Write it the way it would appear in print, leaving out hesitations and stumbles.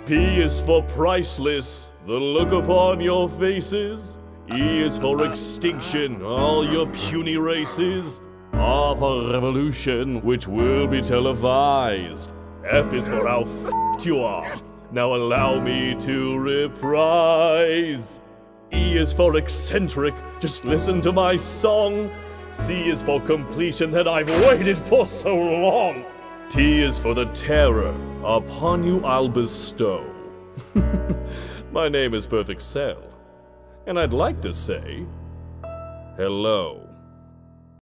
P is for priceless, the look upon your faces. E is for extinction, all your puny races. R for revolution, which will be televised. F is for how f***ed you are. Now allow me to reprise. E is for eccentric, just listen to my song. C is for completion that I've waited for so long. T is for the terror upon you I'll bestow. My name is Perfect Cell, and I'd like to say hello.